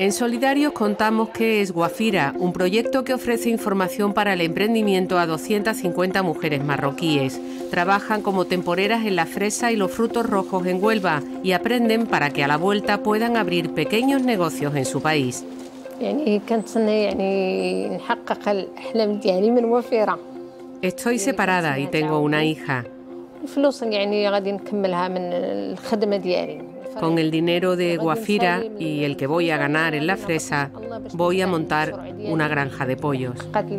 En Solidarios contamos qué es Guafira, un proyecto que ofrece información para el emprendimiento a 250 mujeres marroquíes. Trabajan como temporeras en la fresa y los frutos rojos en Huelva y aprenden para que a la vuelta puedan abrir pequeños negocios en su país. Estoy separada y tengo una hija. Con el dinero de Guafira y el que voy a ganar en la fresa, voy a montar una granja de pollos.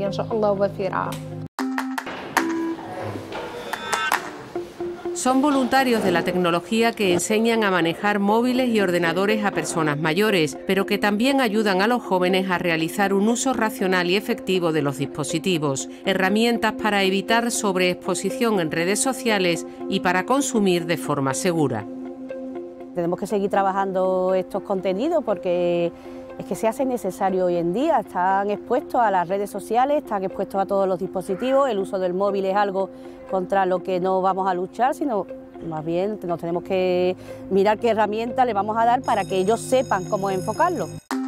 Son voluntarios de la tecnología que enseñan a manejar móviles y ordenadores a personas mayores, pero que también ayudan a los jóvenes a realizar un uso racional y efectivo de los dispositivos, herramientas para evitar sobreexposición en redes sociales y para consumir de forma segura. Tenemos que seguir trabajando estos contenidos porque es que se hace necesario hoy en día. Están expuestos a las redes sociales, están expuestos a todos los dispositivos. El uso del móvil es algo contra lo que no vamos a luchar, sino más bien nos tenemos que mirar qué herramientas le vamos a dar para que ellos sepan cómo enfocarlo.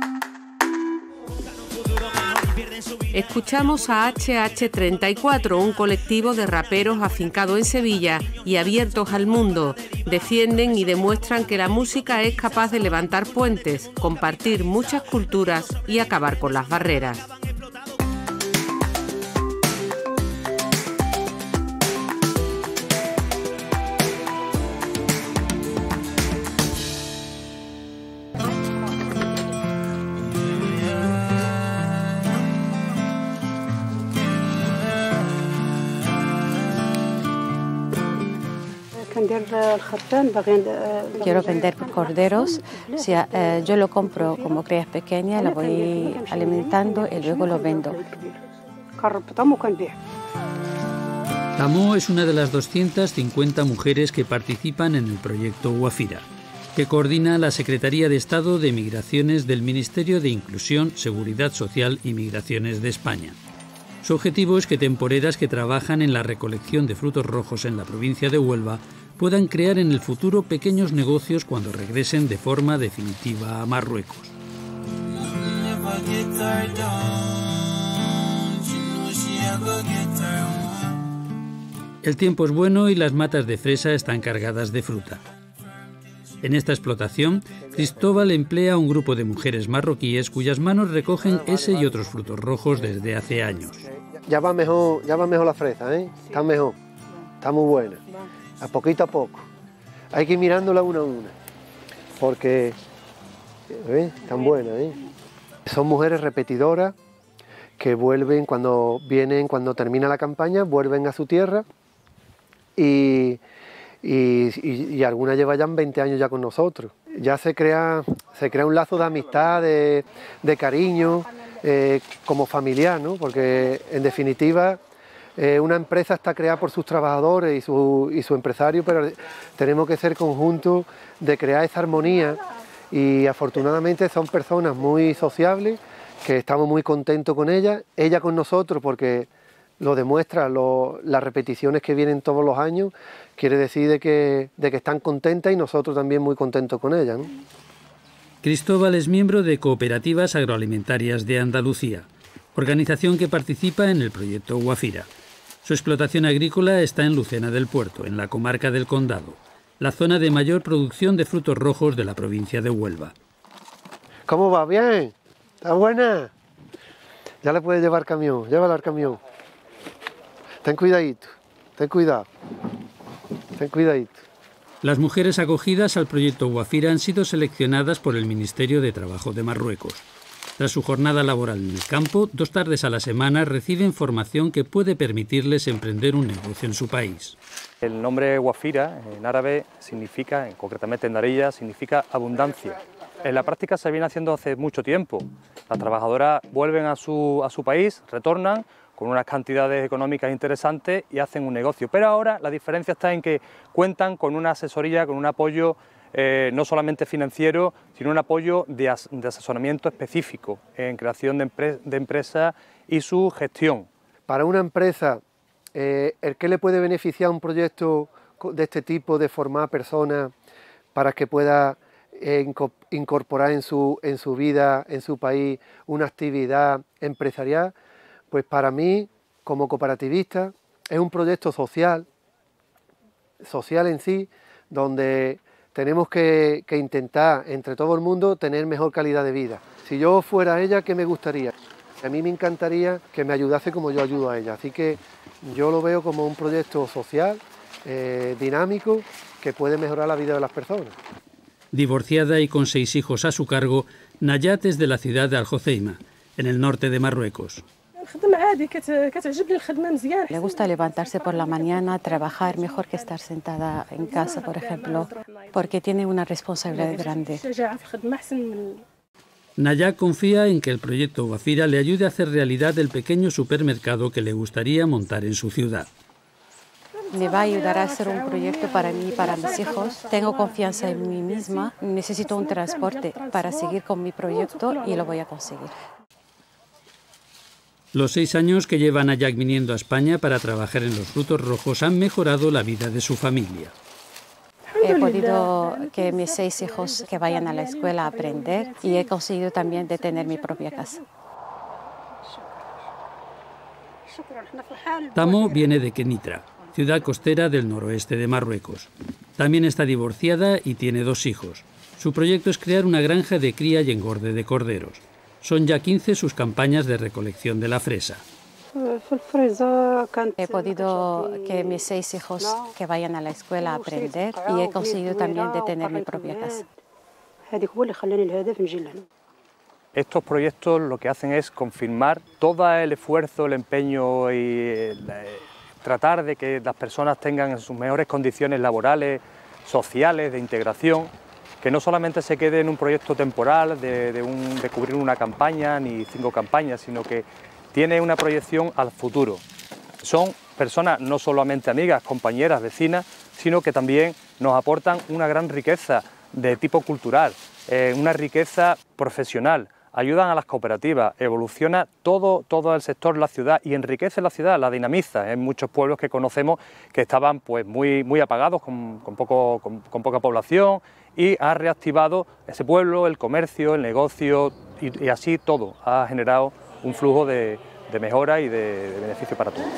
Escuchamos a HH34, un colectivo de raperos afincado en Sevilla y abiertos al mundo. Defienden y demuestran que la música es capaz de levantar puentes, compartir muchas culturas y acabar con las barreras. Quiero vender corderos, o sea, yo lo compro como crías pequeñas, lo voy alimentando y luego lo vendo. Tamó es una de las 250 mujeres que participan en el proyecto Guafira, que coordina la Secretaría de Estado de Migraciones del Ministerio de Inclusión, Seguridad Social y Migraciones de España. Su objetivo es que temporeras que trabajan en la recolección de frutos rojos en la provincia de Huelva puedan crear en el futuro pequeños negocios cuando regresen de forma definitiva a Marruecos. El tiempo es bueno y las matas de fresa están cargadas de fruta. En esta explotación, Cristóbal emplea a un grupo de mujeres marroquíes cuyas manos recogen ese y otros frutos rojos desde hace años. Ya va mejor la fresa, ¿eh? Está mejor, está muy buena. A poco. Hay que ir mirándola una a una, porque están buenas, ¿eh? Son mujeres repetidoras que vuelven cuando termina la campaña, vuelven a su tierra y algunas llevan 20 años ya con nosotros. Ya se crea un lazo de amistad, de cariño, como familiar, ¿no? Porque en definitiva una empresa está creada por sus trabajadores y su empresario, pero tenemos que ser conjunto de crear esa armonía y afortunadamente son personas muy sociables, que estamos muy contentos con ellas, ella con nosotros porque lo demuestra, las repeticiones que vienen todos los años, quiere decir de que están contentas y nosotros también muy contentos con ellas, ¿no? Cristóbal es miembro de Cooperativas Agroalimentarias de Andalucía, organización que participa en el proyecto Guafira. Su explotación agrícola está en Lucena del Puerto, en la comarca del Condado, la zona de mayor producción de frutos rojos de la provincia de Huelva. ¿Cómo va? ¿Bien? ¿Está buena? Ya le puedes llevar camión, llévala al camión. Ten cuidadito, ten cuidado, ten cuidadito. Las mujeres acogidas al proyecto Guafira han sido seleccionadas por el Ministerio de Trabajo de Marruecos. Tras su jornada laboral en el campo, 2 tardes a la semana reciben formación que puede permitirles emprender un negocio en su país. El nombre Guafira en árabe significa, concretamente en Darija, significa abundancia. En la práctica se viene haciendo hace mucho tiempo. Las trabajadoras vuelven a su país, retornan con unas cantidades económicas interesantes y hacen un negocio. Pero ahora la diferencia está en que cuentan con una asesoría, con un apoyo no solamente financiero, sino un apoyo de asesoramiento específico en creación de empresas y su gestión. Para una empresa, ¿el qué le puede beneficiar un proyecto de este tipo, de formar personas para que pueda incorporar en su vida, en su país, una actividad empresarial, pues para mí, como cooperativista, es un proyecto social en sí, donde tenemos que intentar, entre todo el mundo, tener mejor calidad de vida. Si yo fuera ella, ¿qué me gustaría? A mí me encantaría que me ayudase como yo ayudo a ella, así que yo lo veo como un proyecto social, dinámico, que puede mejorar la vida de las personas. Divorciada y con 6 hijos a su cargo, Nayat es de la ciudad de Al Hoceima, en el norte de Marruecos. Le gusta levantarse por la mañana, trabajar mejor que estar sentada en casa, por ejemplo, porque tiene una responsabilidad grande. Nayat confía en que el proyecto Wafira le ayude a hacer realidad el pequeño supermercado que le gustaría montar en su ciudad. Me va a ayudar a hacer un proyecto para mí y para mis hijos. Tengo confianza en mí misma. Necesito un transporte para seguir con mi proyecto y lo voy a conseguir. Los 6 años que lleva Nayat viniendo a España para trabajar en los frutos rojos han mejorado la vida de su familia. He podido que mis 6 hijos que vayan a la escuela a aprender y he conseguido también de tener mi propia casa. Tamo viene de Kenitra, ciudad costera del noroeste de Marruecos. También está divorciada y tiene 2 hijos. Su proyecto es crear una granja de cría y engorde de corderos. Son ya 15 sus campañas de recolección de la fresa. He podido que mis 6 hijos que vayan a la escuela a aprender y he conseguido también de tener mi propia casa. Estos proyectos lo que hacen es confirmar todo el esfuerzo, el empeño y tratar de que las personas tengan sus mejores condiciones laborales, sociales, de integración, que no solamente se quede en un proyecto temporal de cubrir una campaña ni 5 campañas, sino que tiene una proyección al futuro. Son personas no solamente amigas, compañeras, vecinas, sino que también nos aportan una gran riqueza de tipo cultural, una riqueza profesional, ayudan a las cooperativas, evoluciona todo el sector, la ciudad, y enriquece la ciudad, la dinamiza. En muchos pueblos que conocemos que estaban pues muy apagados, con poca población, y ha reactivado ese pueblo, el comercio, el negocio, y así todo ha generado un flujo de mejora y de beneficio para todos.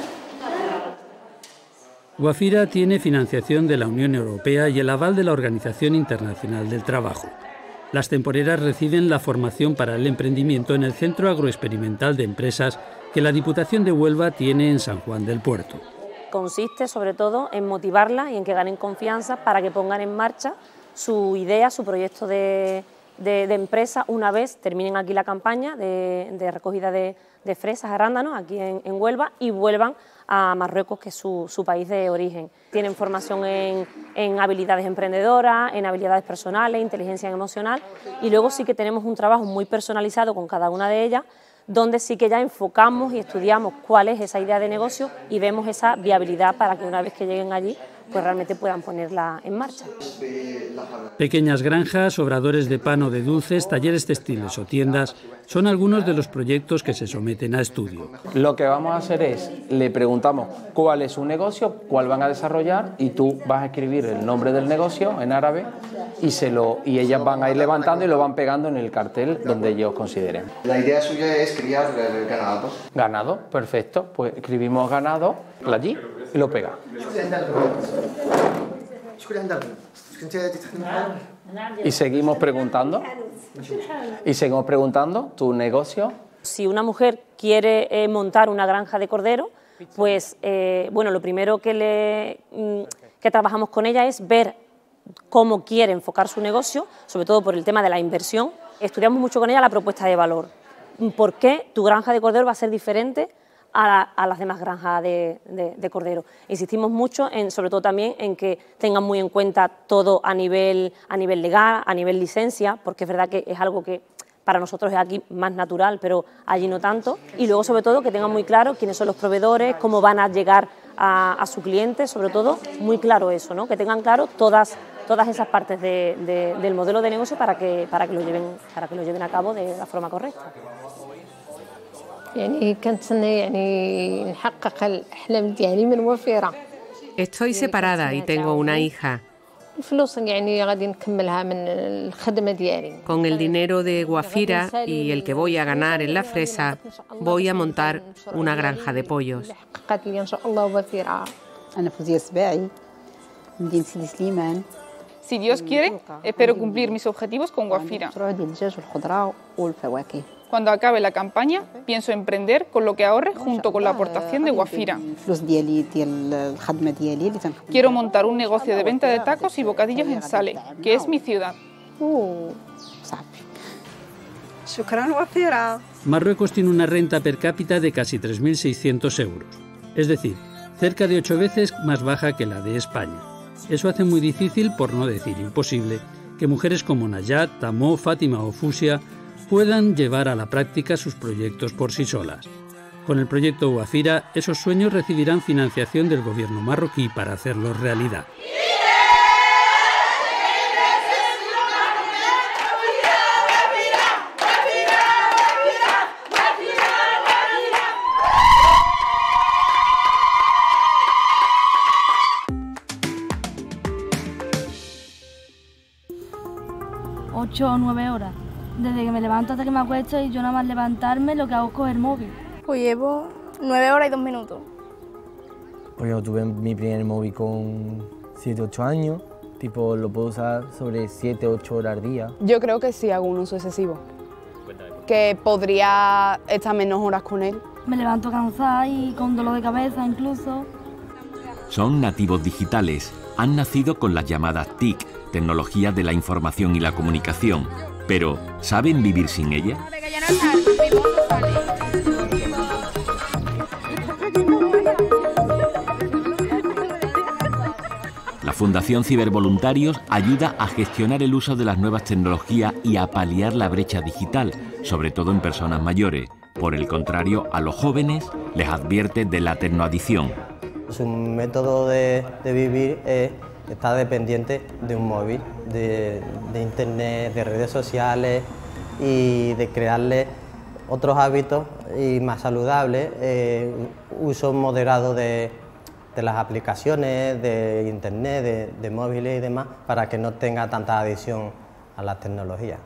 Wafira tiene financiación de la Unión Europea y el aval de la Organización Internacional del Trabajo. Las temporeras reciben la formación para el emprendimiento en el Centro Agroexperimental de Empresas que la Diputación de Huelva tiene en San Juan del Puerto. Consiste sobre todo en motivarlas y en que ganen confianza para que pongan en marcha su idea, su proyecto de empresa una vez terminen aquí la campaña de recogida de fresas, arándanos, aquí en Huelva, y vuelvan a Marruecos, que es su país de origen. Tienen formación en habilidades emprendedoras, en habilidades personales, inteligencia emocional, y luego sí que tenemos un trabajo muy personalizado con cada una de ellas, donde sí que ya enfocamos y estudiamos cuál es esa idea de negocio y vemos esa viabilidad para que una vez que lleguen allí, pues realmente puedan ponerla en marcha. Pequeñas granjas, obradores de pan o de dulces, talleres textiles o tiendas son algunos de los proyectos que se someten a estudio. Lo que vamos a hacer es, le preguntamos cuál es su negocio, cuál van a desarrollar, y tú vas a escribir el nombre del negocio en árabe y ellas van a ir levantando y lo van pegando en el cartel donde ellos consideren. La idea suya es criar ganado. Ganado, perfecto. Pues escribimos ganado allí y lo pega. Y seguimos preguntando. ¿Tu negocio? Si una mujer quiere montar una granja de cordero, pues bueno, lo primero que trabajamos con ella es ver cómo quiere enfocar su negocio, sobre todo por el tema de la inversión. Estudiamos mucho con ella la propuesta de valor. ¿Por qué tu granja de cordero va a ser diferente a las demás granjas de cordero? Insistimos mucho, sobre todo también, en que tengan muy en cuenta todo a nivel legal, a nivel licencia, porque es verdad que es algo que para nosotros es aquí más natural, pero allí no tanto. Y luego, sobre todo, que tengan muy claro quiénes son los proveedores, cómo van a llegar a su cliente, sobre todo, muy claro eso, ¿no? Que tengan claro todas esas partes del modelo de negocio para que lo lleven a cabo de la forma correcta. Estoy separada y tengo una hija. Con el dinero de Guafira y el que voy a ganar en la fresa, voy a montar una granja de pollos. Si Dios quiere, espero cumplir mis objetivos con Guafira. Cuando acabe la campaña, pienso emprender con lo que ahorre junto con la aportación de Guafira. Quiero montar un negocio de venta de tacos y bocadillos en Sale, que es mi ciudad. Marruecos tiene una renta per cápita de casi 3.600 euros, es decir, cerca de 8 veces más baja que la de España. Eso hace muy difícil, por no decir imposible, que mujeres como Nayat, Tamó, Fátima o Fusia puedan llevar a la práctica sus proyectos por sí solas. Con el proyecto Guafira, esos sueños recibirán financiación del gobierno marroquí para hacerlos realidad. Ocho o 9 horas. Desde que me levanto hasta que me acuesto y yo nada más levantarme lo que hago es coger el móvil. Pues llevo 9 horas y 2 minutos. Pues yo tuve mi primer móvil con 7 o 8 años, tipo lo puedo usar sobre 7 o 8 horas al día. Yo creo que sí hago un uso excesivo, que podría estar menos horas con él. Me levanto cansada y con dolor de cabeza incluso. Son nativos digitales, han nacido con las llamadas TIC, tecnologías de la información y la comunicación. Pero, ¿saben vivir sin ella? La Fundación Cibervoluntarios ayuda a gestionar el uso de las nuevas tecnologías y a paliar la brecha digital, sobre todo en personas mayores. Por el contrario, a los jóvenes les advierte de la tecnoadicción. Su método de vivir es estar dependiente de un móvil, de internet, de redes sociales y de crearle otros hábitos y más saludables, uso moderado de las aplicaciones, de internet, de móviles y demás, para que no tenga tanta adicción a las tecnologías.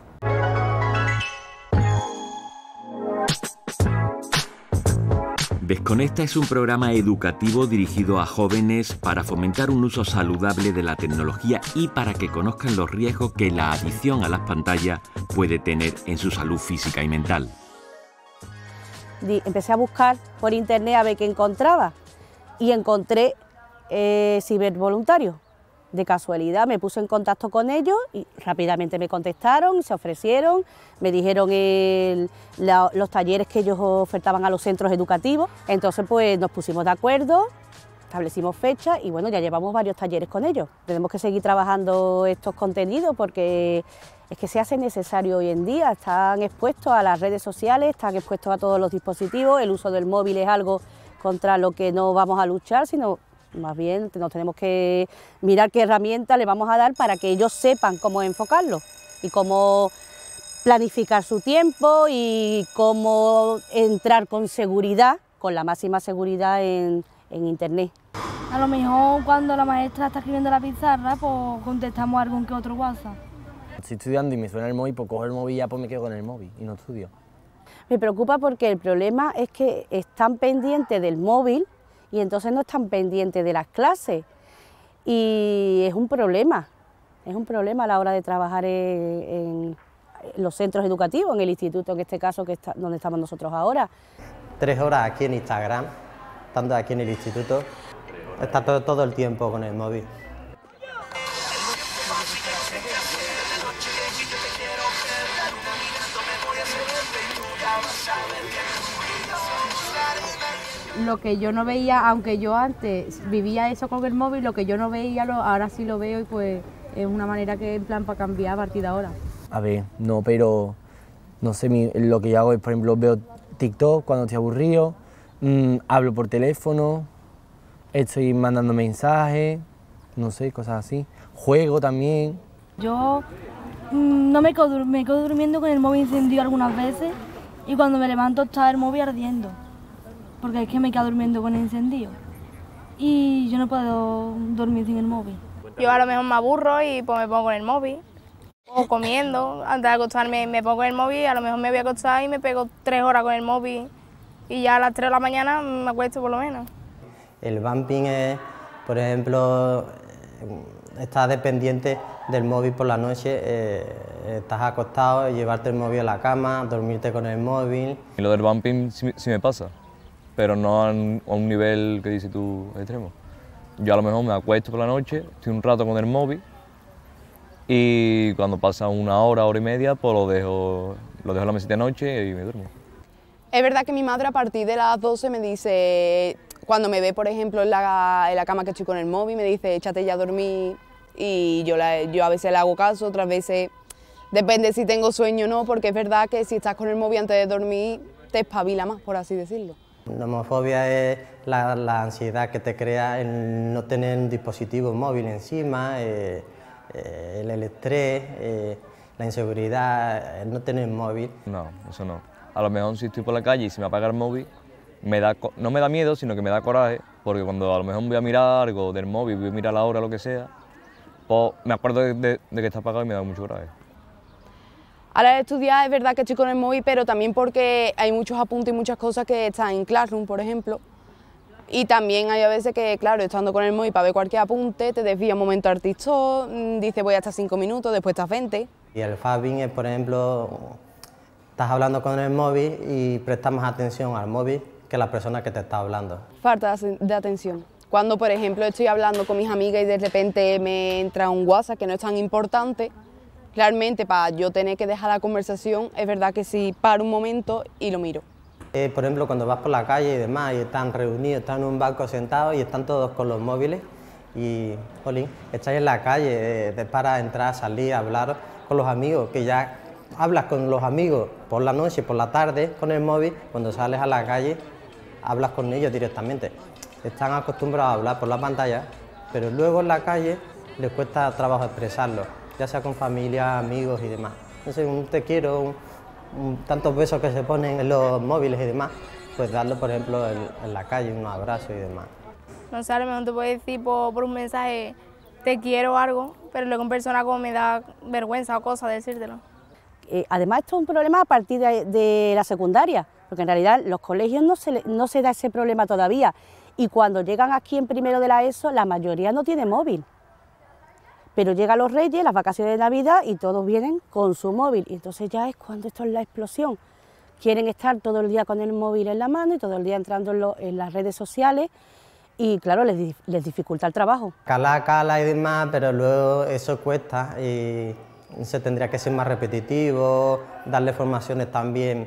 Desconecta es un programa educativo dirigido a jóvenes para fomentar un uso saludable de la tecnología y para que conozcan los riesgos que la adicción a las pantallas puede tener en su salud física y mental. Empecé a buscar por internet a ver qué encontraba y encontré cibervoluntarios. De casualidad me puse en contacto con ellos y rápidamente me contestaron, se ofrecieron, me dijeron los talleres que ellos ofertaban a los centros educativos. Entonces pues nos pusimos de acuerdo, establecimos fecha y bueno, ya llevamos varios talleres con ellos. Tenemos que seguir trabajando estos contenidos porque es que se hace necesario hoy en día. Están expuestos a las redes sociales, están expuestos a todos los dispositivos. El uso del móvil es algo contra lo que no vamos a luchar, sino más bien nos tenemos que mirar qué herramientas le vamos a dar para que ellos sepan cómo enfocarlo y cómo planificar su tiempo y cómo entrar con seguridad, con la máxima seguridad en internet. A lo mejor cuando la maestra está escribiendo la pizarra, pues contestamos algún que otro WhatsApp. Si estoy estudiando y me suena el móvil, pues cojo el móvil y ya pues me quedo con el móvil y no estudio. Me preocupa porque el problema es que están pendientes del móvil y entonces no están pendientes de las clases y es un problema a la hora de trabajar en los centros educativos, en el instituto en este caso que está donde estamos nosotros ahora. 3 horas aquí en Instagram, estando aquí en el instituto, está todo el tiempo con el móvil. Lo que yo no veía, aunque yo antes vivía eso con el móvil, lo que yo no veía, ahora sí lo veo y pues es una manera que en plan para cambiar a partir de ahora. A ver, no, pero no sé, lo que yo hago es, por ejemplo, veo TikTok cuando estoy aburrido, hablo por teléfono, estoy mandando mensajes, no sé, cosas así, juego también. Yo me quedo durmiendo con el móvil encendido algunas veces y cuando me levanto está el móvil ardiendo. Porque es que me quedo durmiendo con el encendido y yo no puedo dormir sin el móvil. Yo a lo mejor me aburro y pues me pongo con el móvil. O comiendo, antes de acostarme me pongo con el móvil, a lo mejor me voy a acostar y me pego 3 horas con el móvil y ya a las 3 de la mañana me acuesto por lo menos. El vamping es, por ejemplo, estás dependiente del móvil por la noche, estás acostado, llevarte el móvil a la cama, dormirte con el móvil. Y lo del vamping sí me pasa, pero no a un nivel que dices tú extremo. Yo a lo mejor me acuesto por la noche, estoy un rato con el móvil y cuando pasa una hora, hora y media, pues lo dejo en la mesita de noche y me duermo. Es verdad que mi madre a partir de las 12 me dice, cuando me ve por ejemplo en la cama que estoy con el móvil, me dice échate ya a dormir y yo a veces le hago caso, otras veces depende si tengo sueño o no, porque es verdad que si estás con el móvil antes de dormir te espabila más, por así decirlo. La homofobia es la ansiedad que te crea el no tener un dispositivo móvil encima, el estrés, la inseguridad, el no tener móvil. No, eso no. A lo mejor si estoy por la calle y se me apaga el móvil, no me da miedo, sino que me da coraje, porque cuando a lo mejor voy a mirar algo del móvil, voy a mirar la hora o lo que sea, pues me acuerdo de que está apagado y me da mucho coraje. A la hora de estudiar es verdad que estoy con el móvil, pero también porque hay muchos apuntes y muchas cosas que están en Classroom, por ejemplo. Y también hay a veces que, claro, estando con el móvil para ver cualquier apunte, te desvía un momento al TikTok, dice voy hasta 5 minutos, después estás 20. Y el fapping es, por ejemplo, estás hablando con el móvil y prestas más atención al móvil que la persona que te está hablando. Falta de atención. Cuando, por ejemplo, estoy hablando con mis amigas y de repente me entra un WhatsApp que no es tan importante, realmente para yo tener que dejar la conversación, es verdad que sí paro un momento y lo miro. Por ejemplo, cuando vas por la calle y demás, y están reunidos, están en un banco sentados y están todos con los móviles y, jolín, estás en la calle, te paras a entrar, salir, hablar con los amigos, que ya hablas con los amigos por la noche, por la tarde, con el móvil, cuando sales a la calle, hablas con ellos directamente. Están acostumbrados a hablar por la pantalla, pero luego en la calle les cuesta trabajo expresarlo, ya sea con familia, amigos y demás. Entonces, un te quiero, tantos besos que se ponen en los móviles y demás, pues darlo, por ejemplo, en la calle, un abrazo y demás. No sé, a lo mejor te puedo decir por un mensaje te quiero o algo, pero luego en persona como me da vergüenza o cosa decírtelo. Además, esto es un problema a partir de la secundaria, porque en realidad los colegios no se da ese problema todavía, y cuando llegan aquí en primero de la ESO, la mayoría no tiene móvil. Pero llegan los Reyes, las vacaciones de Navidad y todos vienen con su móvil. Y entonces ya es cuando esto es la explosión. Quieren estar todo el día con el móvil en la mano y todo el día entrando en las redes sociales y claro, les dificulta el trabajo. Cala y demás, pero luego eso cuesta y se tendría que ser más repetitivo, darle formaciones también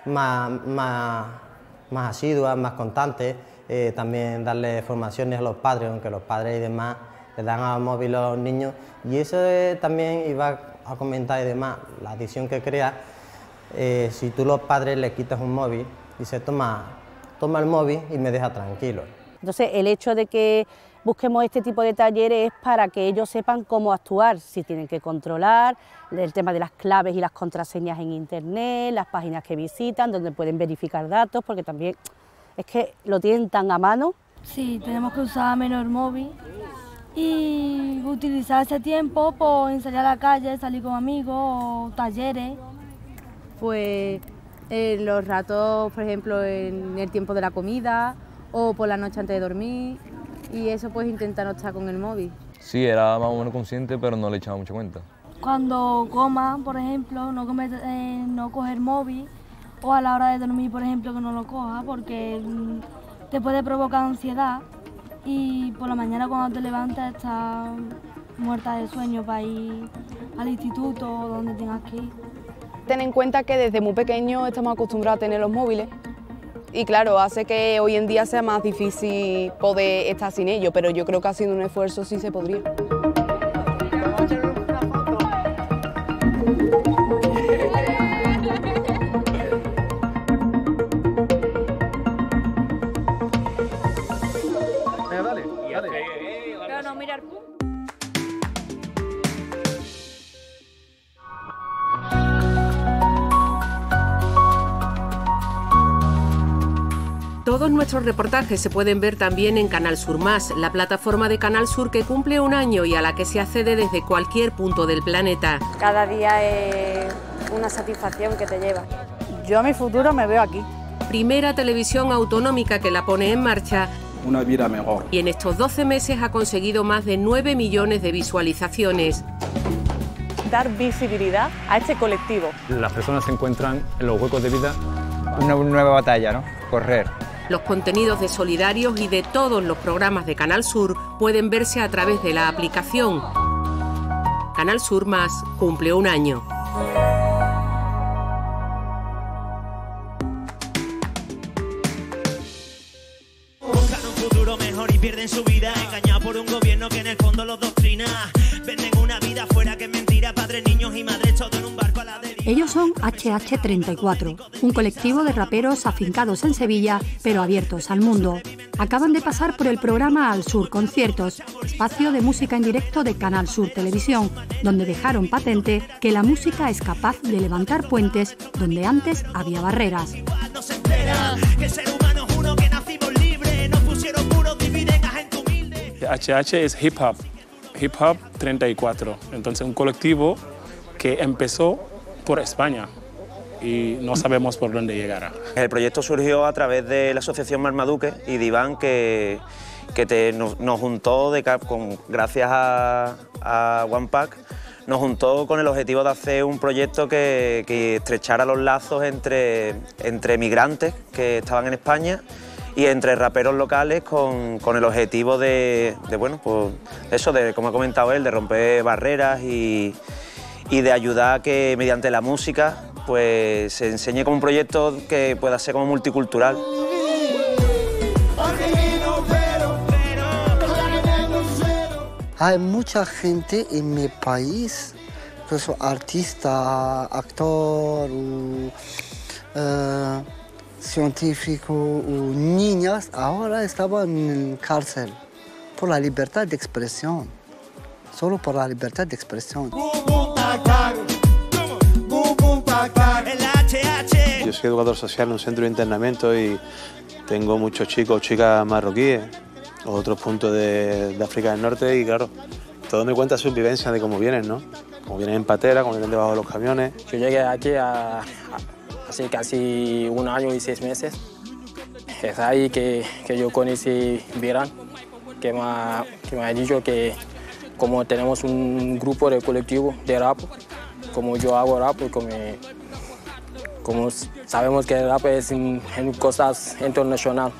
más asiduas, más constantes, también darle formaciones a los padres, aunque los padres y demás le dan al móvil a los niños, y eso también iba a comentar y demás, la adicción que crea, si tú los padres le quitas un móvil, dice toma el móvil y me deja tranquilo. Entonces el hecho de que busquemos este tipo de talleres es para que ellos sepan cómo actuar, si tienen que controlar el tema de las claves y las contraseñas en internet, las páginas que visitan, donde pueden verificar datos, porque también es que lo tienen tan a mano. Sí, tenemos que usar menos el móvil y utilizar ese tiempo por salir a la calle, salir con amigos o talleres. Pues en los ratos, por ejemplo, en el tiempo de la comida o por la noche antes de dormir, y eso pues intentar no estar con el móvil. Sí, era más o menos consciente, pero no le echaba mucha cuenta. Cuando coma, por ejemplo, no coger móvil, o a la hora de dormir, por ejemplo, que no lo coja, porque te puede provocar ansiedad y por la mañana cuando te levantas estás muerta de sueño para ir al instituto o donde tengas que ir. Ten en cuenta que desde muy pequeños estamos acostumbrados a tener los móviles y claro, hace que hoy en día sea más difícil poder estar sin ellos, pero yo creo que haciendo un esfuerzo sí se podría. Pero no mirar. Todos nuestros reportajes se pueden ver también en Canal Sur Más, la plataforma de Canal Sur que cumple un año y a la que se accede desde cualquier punto del planeta. Cada día es una satisfacción que te lleva. Yo a mi futuro me veo aquí. Primera televisión autonómica que la pone en marcha. Una vida mejor. Y en estos 12 meses ha conseguido más de 9 millones de visualizaciones. Dar visibilidad a este colectivo. Las personas se encuentran en los huecos de vida. Una nueva batalla, ¿no? Correr. Los contenidos de Solidarios y de todos los programas de Canal Sur pueden verse a través de la aplicación. Canal Sur Más cumple un año. Buscan un futuro mejor y pierden su vida, engañados por un gobierno que en el fondo los doctrina. Venden una vida fuera que es mentira, padres, niños y madres, todo en un barco a la deriva. Ellos son HH34, un colectivo de raperos afincados en Sevilla, pero abiertos al mundo. Acaban de pasar por el programa Al Sur Conciertos, espacio de música en directo de Canal Sur Televisión, donde dejaron patente que la música es capaz de levantar puentes donde antes había barreras. HH es hip hop 34, entonces un colectivo que empezó por España y no sabemos por dónde llegará. El proyecto surgió a través de la asociación Marmaduke y de Iván que nos juntó, gracias a One Pack, nos juntó con el objetivo de hacer un proyecto que estrechara los lazos entre migrantes que estaban en España y entre raperos locales con el objetivo de bueno, pues eso, de, como ha comentado él, de romper barreras y de ayudar a que mediante la música pues se enseñe como un proyecto que pueda ser como multicultural. Hay mucha gente en mi país, pues, artista, actor, científico, niñas, ahora estaban en cárcel por la libertad de expresión, solo por la libertad de expresión. Yo soy educador social en un centro de internamiento y tengo muchos chicos o chicas marroquíes, o otros puntos de África del Norte y claro, todo me cuenta sus vivencias de cómo vienen, ¿no? Cómo vienen en patera, cómo vienen debajo de los camiones. Yo llegué aquí hace casi 1 año y 6 meses. Es ahí que yo conocí Virán, que me ha dicho que como tenemos un grupo de colectivo de rap, como yo hago rap, como sabemos que el rap es en cosas internacionales.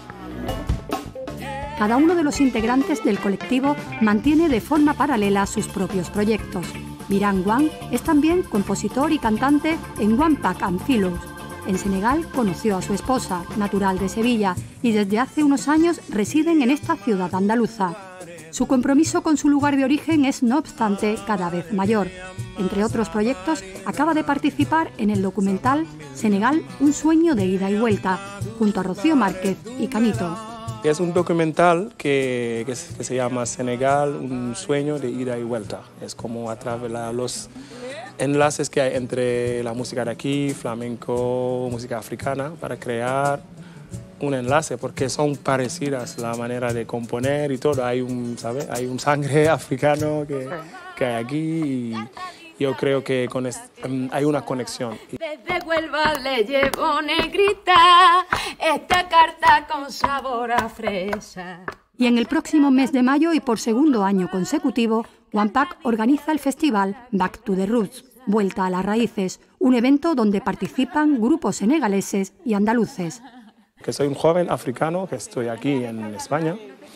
Cada uno de los integrantes del colectivo mantiene de forma paralela sus propios proyectos. Virán Wang es también compositor y cantante en One Pack and Philos. En Senegal conoció a su esposa, natural de Sevilla, y desde hace unos años residen en esta ciudad andaluza. Su compromiso con su lugar de origen es, no obstante, cada vez mayor. Entre otros proyectos, acaba de participar en el documental Senegal, un sueño de ida y vuelta, junto a Rocío Márquez y Canito. Es un documental que se llama Senegal, un sueño de ida y vuelta. Es como a través de los enlaces que hay entre la música de aquí, flamenco, música africana, para crear un enlace, porque son parecidas la manera de componer y todo. Hay ¿sabes? Hay un sangre africano que hay aquí y yo creo que hay una conexión. Desde Huelva le llevo, negrita, esta carta con sabor a fresa. Y en el próximo mes de mayo y por segundo año consecutivo, One Pack organiza el festival Back to the Roots, Vuelta a las Raíces, un evento donde participan grupos senegaleses y andaluces. Que soy un joven africano que estoy aquí en España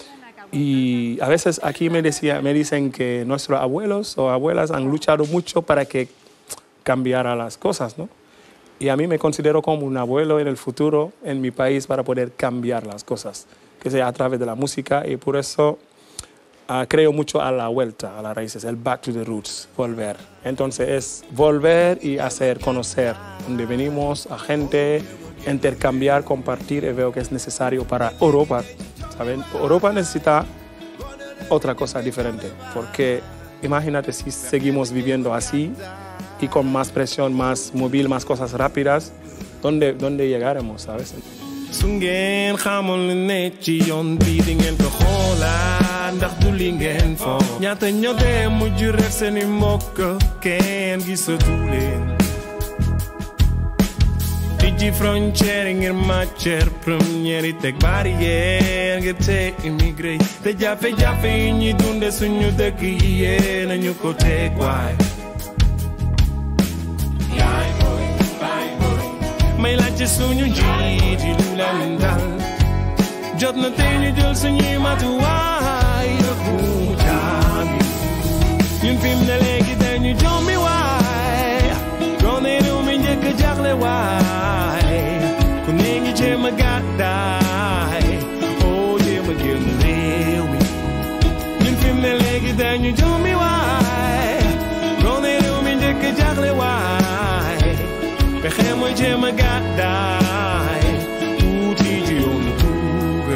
y a veces aquí me dicen que nuestros abuelos o abuelas han luchado mucho para que cambiara las cosas, ¿no? Y a mí me considero como un abuelo en el futuro en mi país para poder cambiar las cosas, que sea a través de la música y por eso creo mucho a la vuelta a las raíces, el back to the roots, volver. Entonces es volver y hacer conocer dónde venimos a gente, intercambiar, compartir, y veo que es necesario para Europa, ¿saben? Europa necesita otra cosa diferente, porque imagínate si seguimos viviendo así y con más presión, más móvil, más cosas rápidas, ¿dónde llegaremos, sabes? su ngeen xamul lu ne ci yoon bi di ngeen ko xoolaat ndax du li ngeen foog ñaata ñoo dee mujj reer seeni mbokk kenn gisatu leen tijji frontière ngir matière première yi teg barrière ngir te immigré te jafe-jafe yi ñuy dunde suñu dëkk yi yee nañu ko teg waay may laajte suñu njiit yi lu leen dal jot na tey ñu jël suñuy matuwaay yëfu jaabi ñun fi mu ne léegi dañu jommi waay doone réew mi njëkk a jaaxle waay ku ne ngi jéem a gàddaay oo jéem a génn réew mi ñun fi mu ne léegi dañu jommi waay doone réew mi njëkk a jaaxle waay pexe mooy jéem a gàddaay tuuti ci yoonu tuuga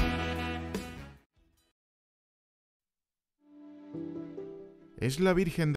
Es la Virgen